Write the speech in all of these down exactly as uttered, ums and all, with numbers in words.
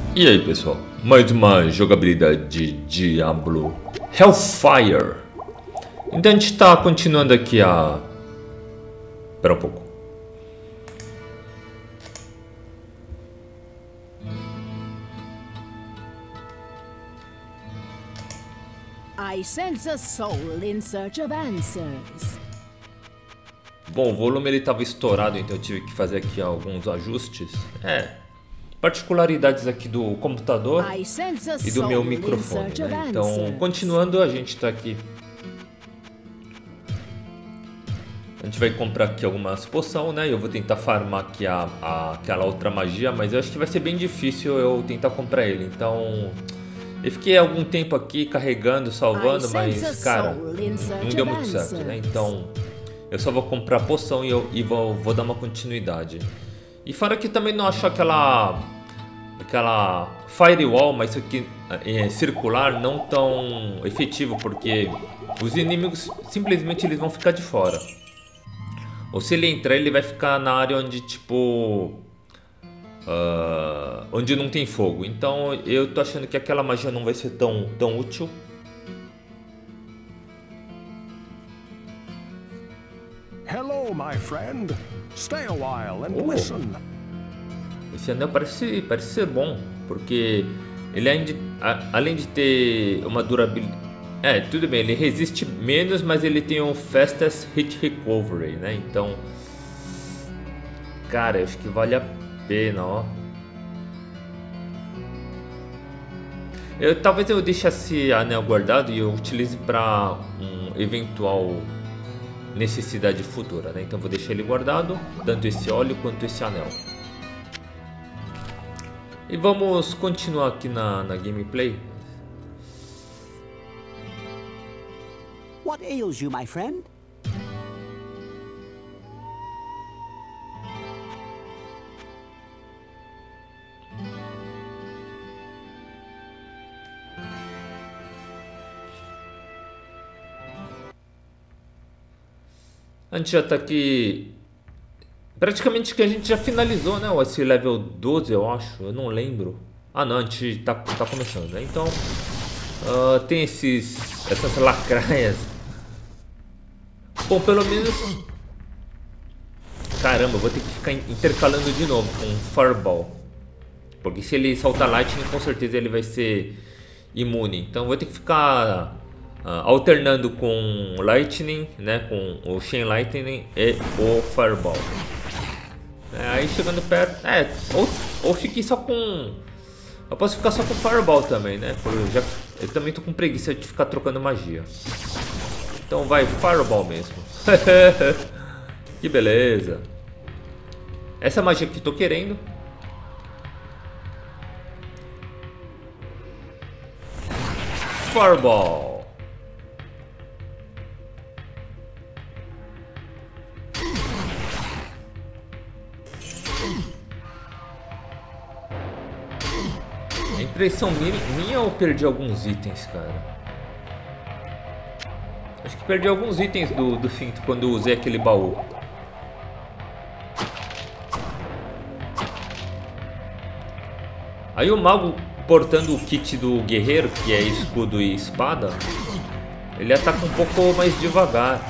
E aí pessoal, mais uma jogabilidade de Diablo Hellfire. Então a gente está continuando aqui a... Espera um pouco. I sense a soul in search of answers. Bom, o volume ele estava estourado, então eu tive que fazer aqui alguns ajustes. É, particularidades aqui do computador e do meu microfone, né? Então, continuando, a gente está aqui. A gente vai comprar aqui algumas poções, né? Eu vou tentar farmar aqui a, a, aquela outra magia, mas eu acho que vai ser bem difícil eu tentar comprar ele. Então, eu fiquei algum tempo aqui carregando, salvando, mas, cara, não deu muito certo, né? Então, eu só vou comprar a poção e, eu, e vou, vou dar uma continuidade. E fora que também não acho aquela aquela firewall, mas isso aqui é, circular, não tão efetivo, porque os inimigos simplesmente eles vão ficar de fora. Ou se ele entrar, ele vai ficar na área onde tipo uh, onde não tem fogo. Então eu tô achando que aquela magia não vai ser tão, tão útil. Hello, my friend. Stay a while and Oh. listen. Esse anel parece, parece ser bom, porque ele ainda, a, além de ter uma durabilidade... É, tudo bem, ele resiste menos, mas ele tem um fastest hit recovery, né? Então, cara, eu acho que vale a pena, ó. Eu, talvez eu deixe esse anel guardado e eu utilize para um eventual necessidade futura, né? Então vou deixar ele guardado, tanto esse óleo quanto esse anel. E vamos continuar aqui na, na gameplay. What ails you, my friend? A gente já tá aqui. Praticamente que a gente já finalizou, né? Esse level doze, eu acho. Eu não lembro. Ah, não, a gente tá, tá começando, né? Então, uh, tem esses, essas lacraias. Bom, pelo menos... Caramba, eu vou ter que ficar intercalando de novo com Fireball. Porque se ele soltar Lightning, com certeza ele vai ser imune. Então, eu vou ter que ficar uh, alternando com Lightning, né? Com o Chain Lightning e o Fireball. É, aí chegando perto, é, ou, ou fiquei só com, eu posso ficar só com Fireball também, né, por, já, eu também tô com preguiça de ficar trocando magia. Então vai Fireball mesmo. Que beleza. Essa magia que tô querendo. Fireball. A impressão minha ou eu perdi alguns itens, cara? Acho que perdi alguns itens do, do Finto quando usei aquele baú. Aí o mago portando o kit do guerreiro, que é escudo e espada, ele ataca um pouco mais devagar.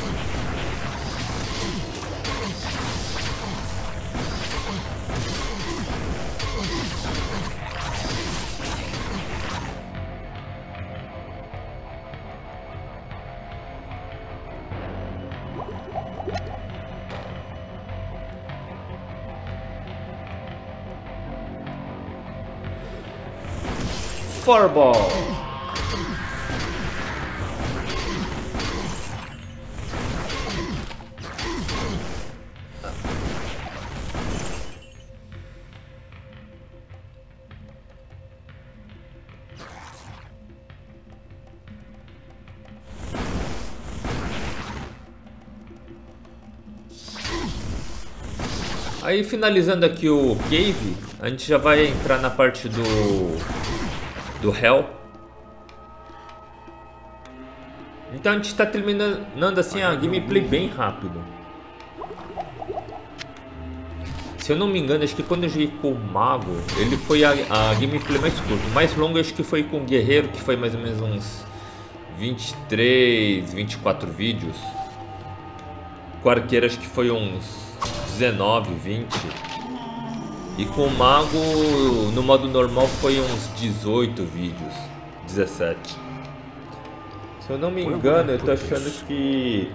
Fireball. Aí finalizando aqui o Cave, a gente já vai entrar na parte do do Hell. Então a gente está terminando assim a gameplay bem rápido. Se eu não me engano, acho que quando eu joguei com o Mago, ele foi a, a gameplay mais curta. O mais longo acho que foi com o Guerreiro, que foi mais ou menos uns vinte e três, vinte e quatro vídeos. Com o Arqueiro acho que foi uns dezenove, vinte. E com o Mago, no modo normal, foi uns dezoito vídeos, dezessete. Se eu não me engano, eu tô achando que...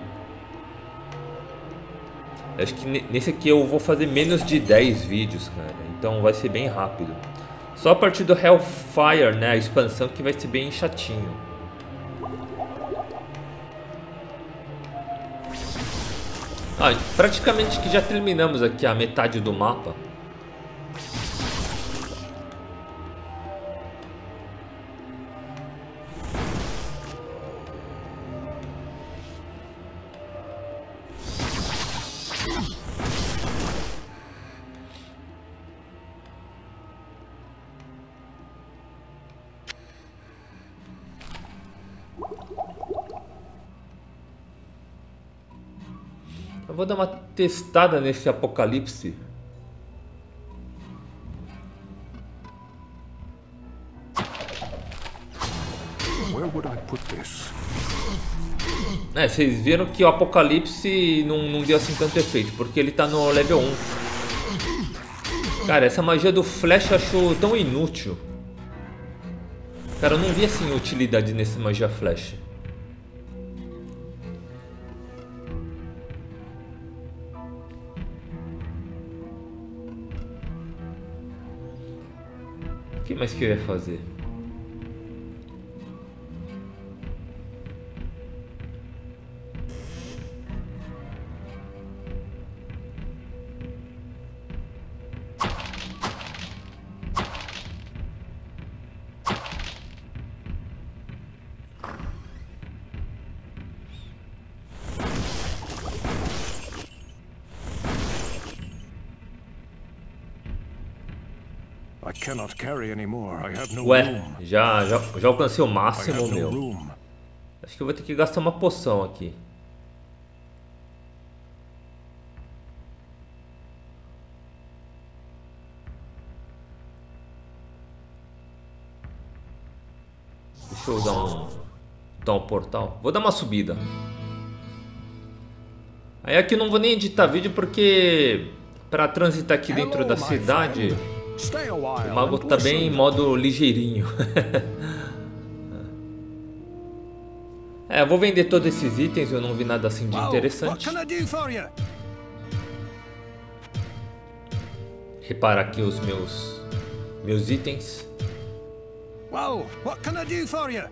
Acho que nesse aqui eu vou fazer menos de dez vídeos, cara. Então vai ser bem rápido. Só a partir do Hellfire, né, a expansão, que vai ser bem chatinho. Ah, praticamente que já terminamos aqui a metade do mapa. Eu vou dar uma testada nesse Apocalipse. Where would I put this? É, vocês viram que o Apocalipse não, não deu assim tanto efeito, porque ele tá no level um. Cara, essa magia do Flash eu acho tão inútil. Cara, eu não vi assim utilidade nessa magia Flash. O que mais que eu ia fazer? I cannot carry anymore. I have no Ué, room. já, já, já alcancei o I máximo, have no meu. room. Acho que eu vou ter que gastar uma poção aqui. Deixa eu dar um, dar um portal. Vou dar uma subida. Aí aqui eu não vou nem editar vídeo porque para transitar aqui dentro da cidade, Stay a while o mago and tá bem em listen. modo ligeirinho. É, eu vou vender todos esses itens, eu não vi nada assim de Well, what interessante. can I do for you? Reparar aqui os meus meus itens. Well, what can I do for you?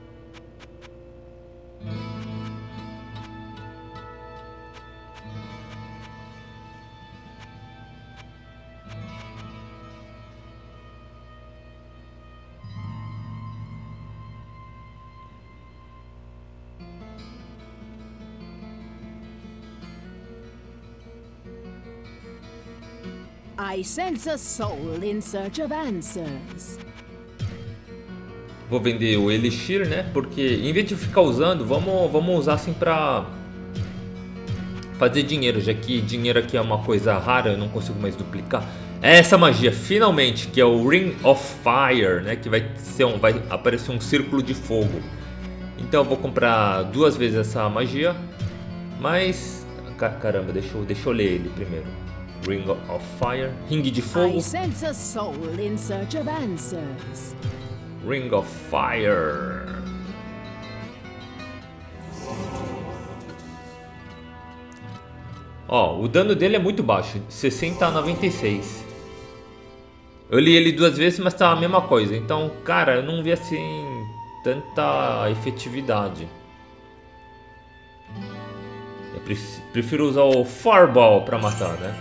I sense a soul in search of answers. Vou vender o Elixir, né? Porque em vez de ficar usando, vamos, vamos usar assim pra fazer dinheiro, já que dinheiro aqui é uma coisa rara, eu não consigo mais duplicar. É essa magia, finalmente, que é o Ring of Fire, né? Que vai, ser um, vai aparecer um círculo de fogo. Então eu vou comprar duas vezes essa magia. Mas, caramba, deixa eu, deixa eu ler ele primeiro. Ring of Fire, Ring de Fogo. I sense a soul in search of answers. Ring of Fire. Ó, o dano dele é muito baixo, sessenta a noventa e seis. Eu li ele duas vezes, mas tá a mesma coisa. Então, cara, eu não vi assim tanta efetividade. Eu prefiro usar o Fireball pra matar, né?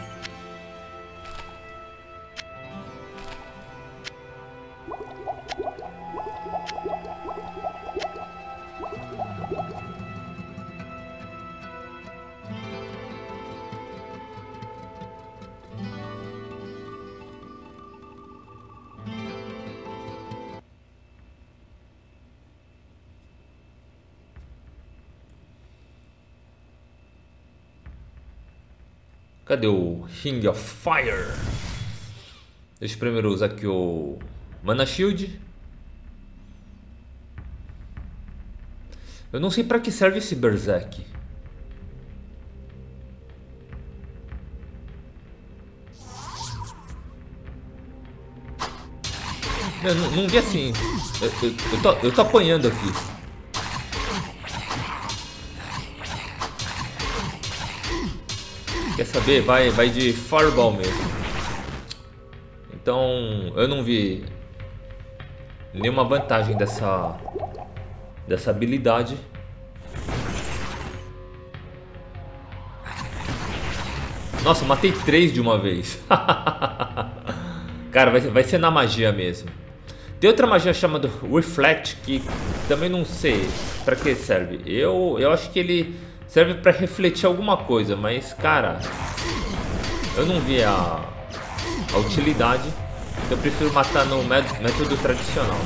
Cadê o Ring of Fire? Deixa eu primeiro usar aqui o Mana Shield. Eu não sei pra que serve esse Berserk. Eu não, não vi assim. Eu, eu, eu, tô, eu tô apanhando aqui. Quer saber? Vai, vai de Fireball mesmo. Então eu não vi nenhuma vantagem dessa dessa habilidade. Nossa, matei três de uma vez. Cara, vai, vai ser na magia mesmo. Tem outra magia chamada Reflect que também não sei pra que serve. Eu, eu acho que ele serve pra refletir alguma coisa, mas cara, eu não vi a, a utilidade. Eu prefiro matar no método tradicional.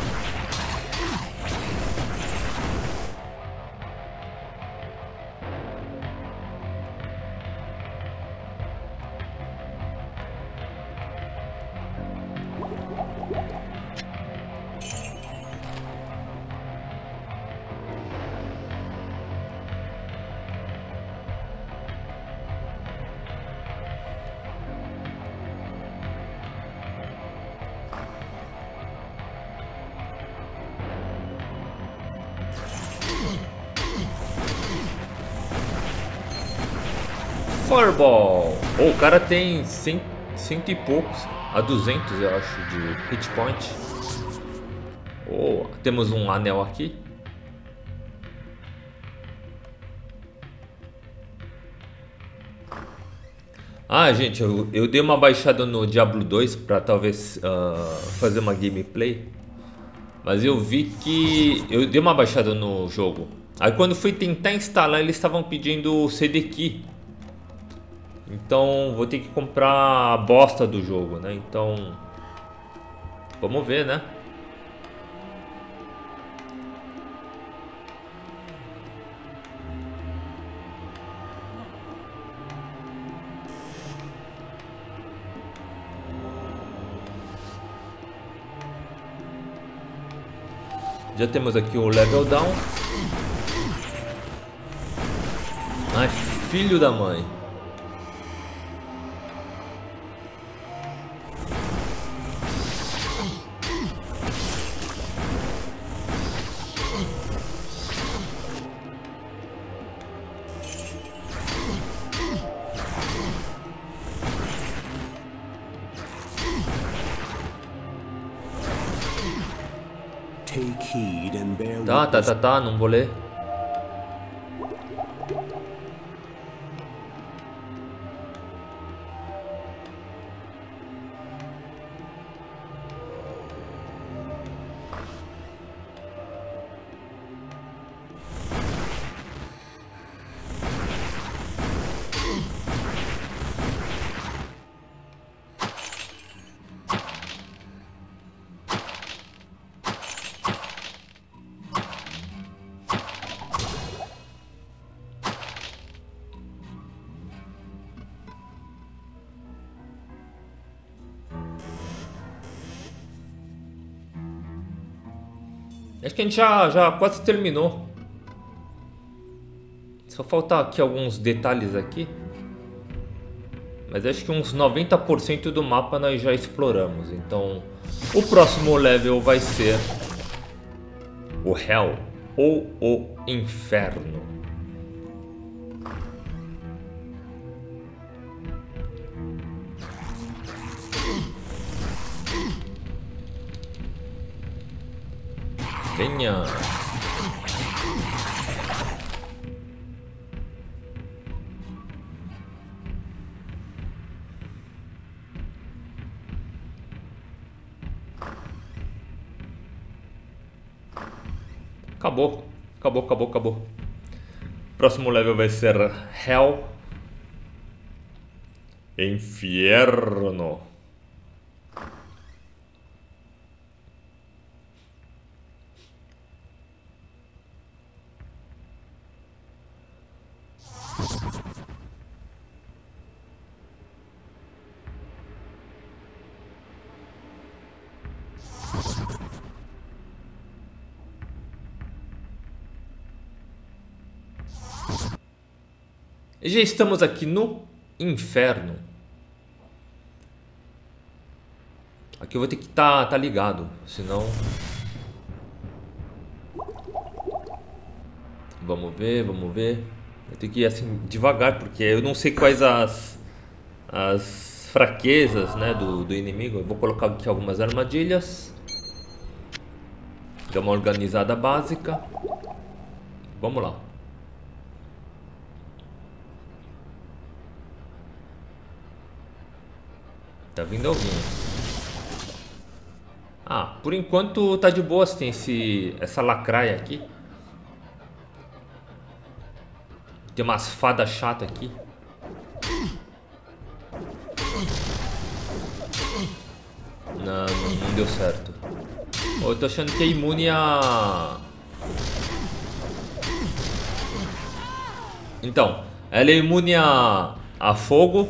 Fireball! Oh, o cara tem cem, cento e poucos, a duzentos eu acho, de hit point. Oh, temos um anel aqui. Ah, gente, eu, eu dei uma baixada no Diablo dois para talvez uh, fazer uma gameplay. Mas eu vi que eu dei uma baixada no jogo. Aí quando fui tentar instalar, eles estavam pedindo C D key. Então vou ter que comprar a bosta do jogo, né? Então vamos ver, né? Já temos aqui o level down. Ai, filho da mãe. Tá, tá, tá, tá, não vou ler. Acho que a gente já, já quase terminou. Só falta aqui alguns detalhes aqui. Mas acho que uns noventa por cento do mapa nós já exploramos. Então o próximo level vai ser o Hell ou o Inferno. Venha. Acabou. Acabou, acabou, acabou. Próximo level vai ser Hell. Inferno. E já estamos aqui no inferno. Aqui eu vou ter que estar tá, tá ligado, senão... Vamos ver, vamos ver. Eu tenho que ir assim devagar, porque eu não sei quais as, as fraquezas, né, do, do inimigo. Eu vou colocar aqui algumas armadilhas. Dar uma organizada básica. Vamos lá. Tá vindo alguém. Ah, por enquanto tá de boas. Tem esse, essa lacraia aqui. Tem umas fadas chatas aqui. Não, não, não deu certo. Oh, eu tô achando que é imune a... Então, ela é imune a, a fogo,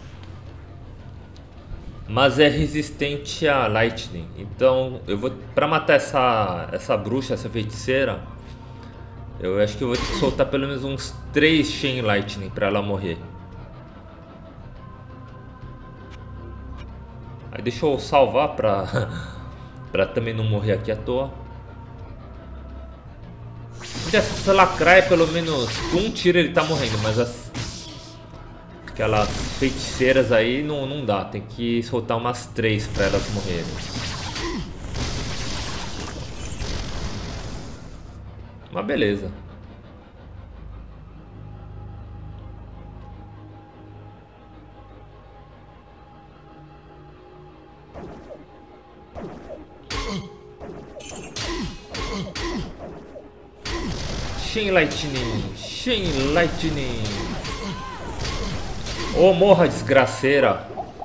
mas é resistente a lightning. Então, eu vou... Pra matar essa, essa bruxa, essa feiticeira, eu acho que eu vou ter que soltar pelo menos uns três Chain Lightning pra ela morrer. Aí deixa eu salvar pra... pra também não morrer aqui à toa. Essa lacraia, pelo menos com um tiro ele tá morrendo, mas as... aquelas feiticeiras aí não, não dá. Tem que soltar umas três pra elas morrerem. Mas beleza. Chain Lightning, Chain Lightning. Oh, morra, desgraceira.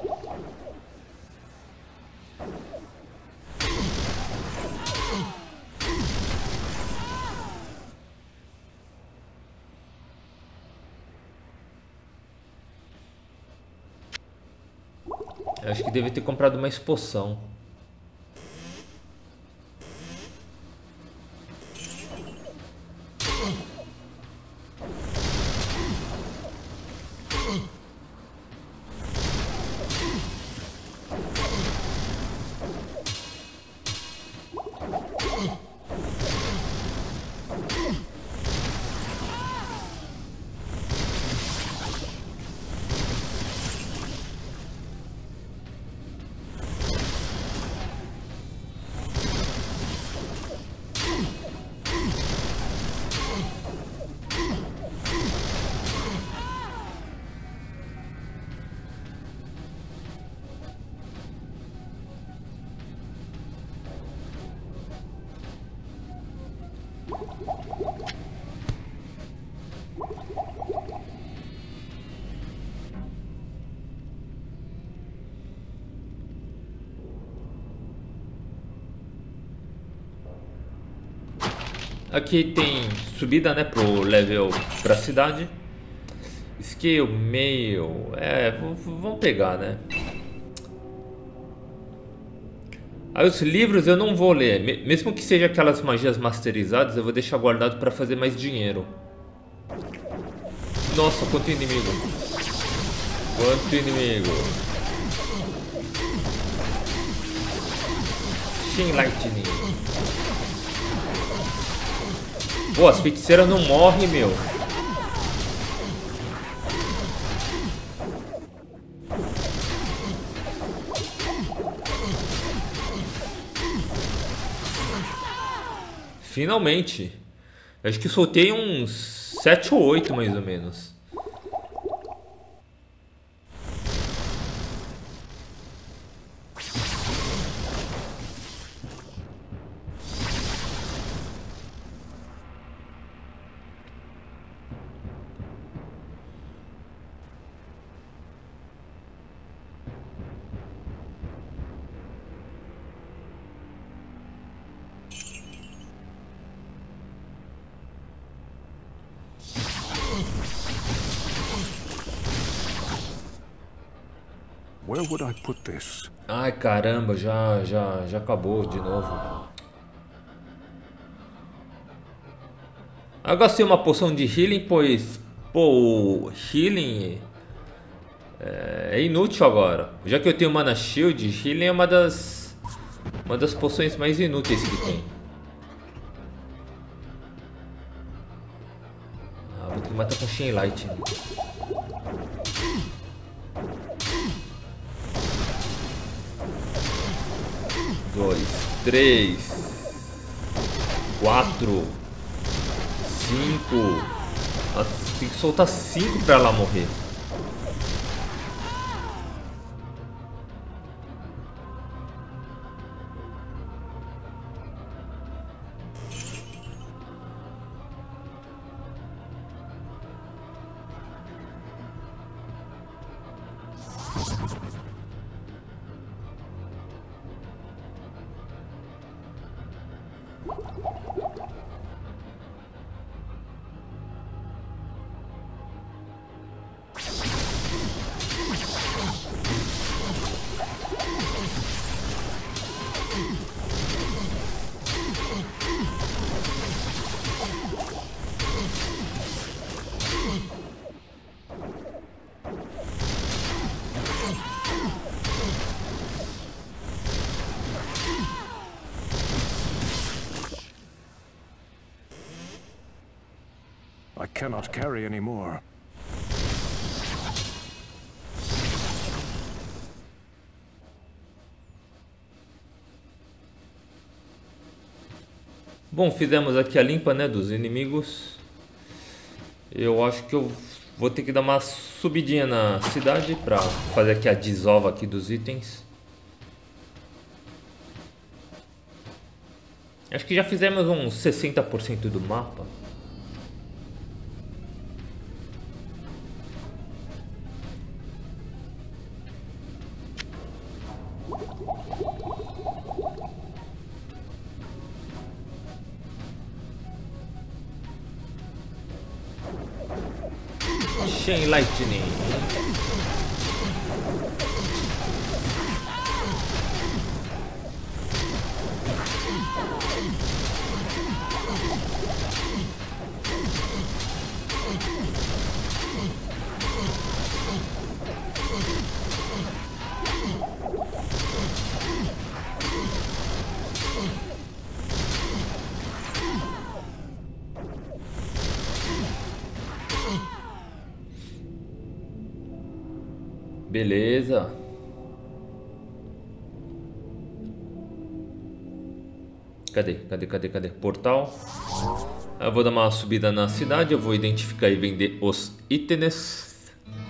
Eu acho que deve ter comprado uma poção. Aqui tem subida, né, pro level pra cidade. Scale, mail. É, vamos pegar, né? Aí os livros eu não vou ler. Mesmo que seja aquelas magias masterizadas, eu vou deixar guardado pra fazer mais dinheiro. Nossa, quanto inimigo. Quanto inimigo. Chain Lightning. Pô, as feiticeiras não morrem, meu. Finalmente. Acho que soltei uns sete ou oito mais ou menos. Where would I put this? Ai, caramba, já, já, já acabou de novo. Eu gastei uma poção de healing, pois Pô, o Healing é, é inútil agora. Já que eu tenho Mana Shield, Healing é uma das uma das poções mais inúteis que tem. Ah, vou ter que matar com Chain Light. Dois, três, quatro, cinco. Ah, tem que soltar cinco pra ela morrer. I cannot carry anymore. Bom, fizemos aqui a limpa, né, dos inimigos. Eu acho que eu vou ter que dar uma subidinha na cidade pra fazer aqui a desova aqui dos itens. Acho que já fizemos uns sessenta por cento do mapa. Chain Lightning. Beleza. Cadê? Cadê? Cadê? Cadê? Portal. Eu vou dar uma subida na cidade. Eu vou identificar e vender os itens.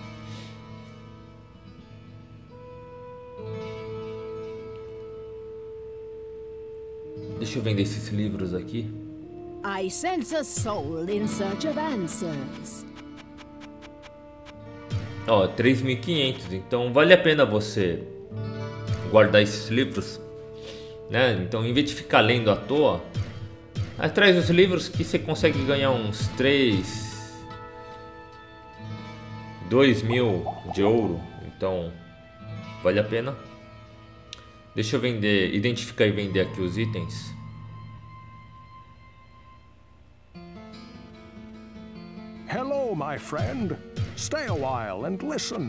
Deixa eu vender esses livros aqui. I sense a soul in search of answers. Ó, três mil e quinhentos, então vale a pena você guardar esses livros, né? Então, em vez de ficar lendo à toa, atrás dos livros que você consegue ganhar uns três, dois mil de ouro, então vale a pena. Deixa eu vender, identificar e vender aqui os itens. Hello, my friend. Stay a while and listen.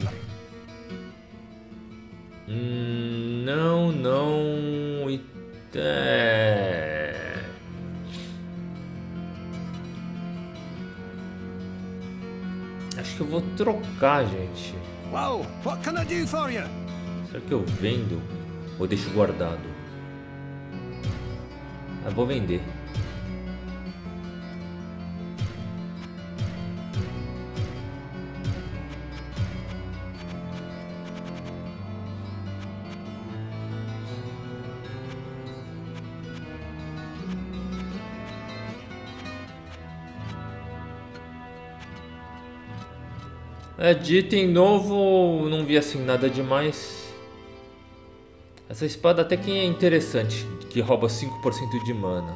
Hum, não, não. É... Acho que eu vou trocar, gente. Well, what can I do for you? Será que eu vendo ou deixo guardado? Ah, vou vender. É, de item novo, não vi assim nada demais. Essa espada até que é interessante, que rouba cinco por cento de mana.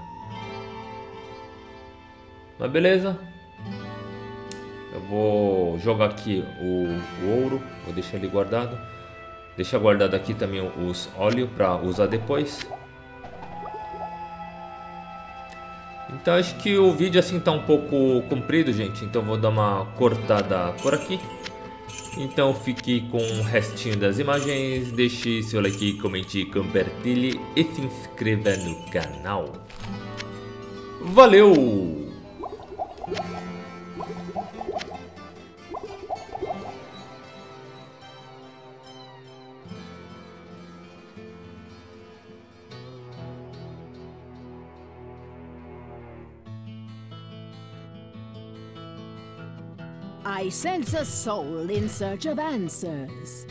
Mas beleza. Eu vou jogar aqui o, o ouro, vou deixar ele guardado. Deixa guardado aqui também os óleos para usar depois. Então acho que o vídeo assim tá um pouco comprido, gente. Então vou dar uma cortada por aqui. Então fique com o restinho das imagens. Deixe seu like, comente, compartilhe e se inscreva no canal. Valeu! I sense a soul in search of answers.